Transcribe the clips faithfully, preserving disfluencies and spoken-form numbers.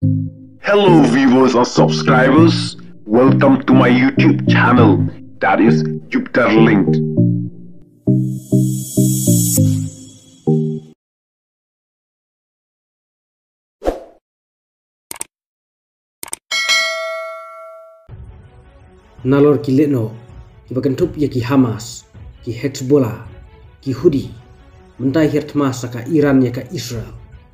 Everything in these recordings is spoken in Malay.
Hello viewers or subscribers, welcome to my YouTube channel, that is Jupiter Linked. Nalor ki letno ki bagantup ya ki Hamas ki Hezbollah ki Houthi mentai hirtma saka Iran ya ka Israel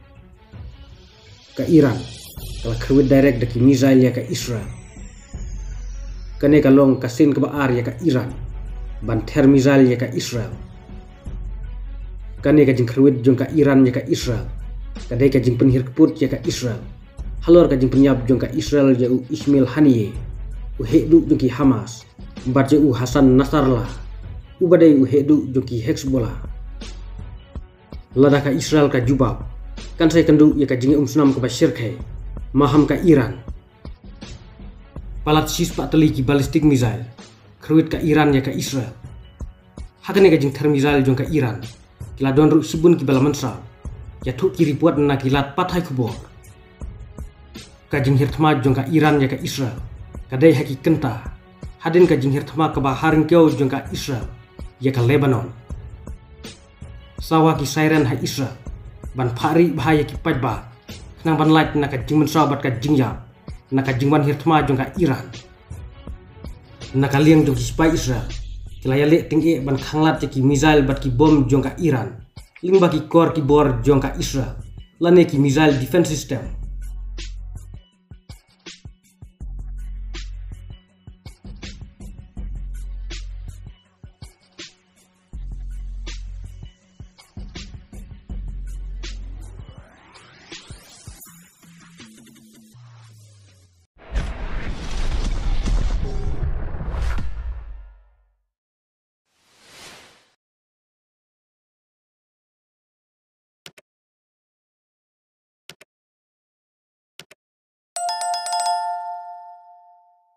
ka Iran kala kerwit direct da ki missile ya ka Israel kane kalong kasin ka baar ya ka Iran ban ter missile ya ka Israel kane ka jing kerwit jong ka Iran ya ka Israel kadai ka jing penhir keput ya ka Israel halor ka jing penyap jong ka Israel ya u Ismail Haniyeh u hedu jongki Hamas mbaje u Hasan Nasrallah u badai u hedu jongki Hezbollah lada ka Israel ka jubab kan sai kendu ya ka jingi umsunam ka Bashir kai maham ka Iran palat sis pak teli ki ballistic missile kruit ka Iran ya ka Israel hakane ka jing ter missile jong ka Iran kila don ru sibun ki balaman sa ya thu ki ribuat na kilat pathai kubor ka jing hirtma jong ka Iran ya ka Israel kadai haki kenta hadin ka jinghir thama ka baharing kyo jong ka Israel ya ka Lebanon sawa ki siren ha Israel ban phari bahaya ki pajba nang ban light na ka jingman sabat ka jingyap na ka jingwan hir thama jong ka Iran na ka liang jong ki spy Israel kilaya le ting e ban khanglat ki missile bat ki bom jong ka Iran ling ba ki kor ki bor jong ka Israel lane ki missile defense system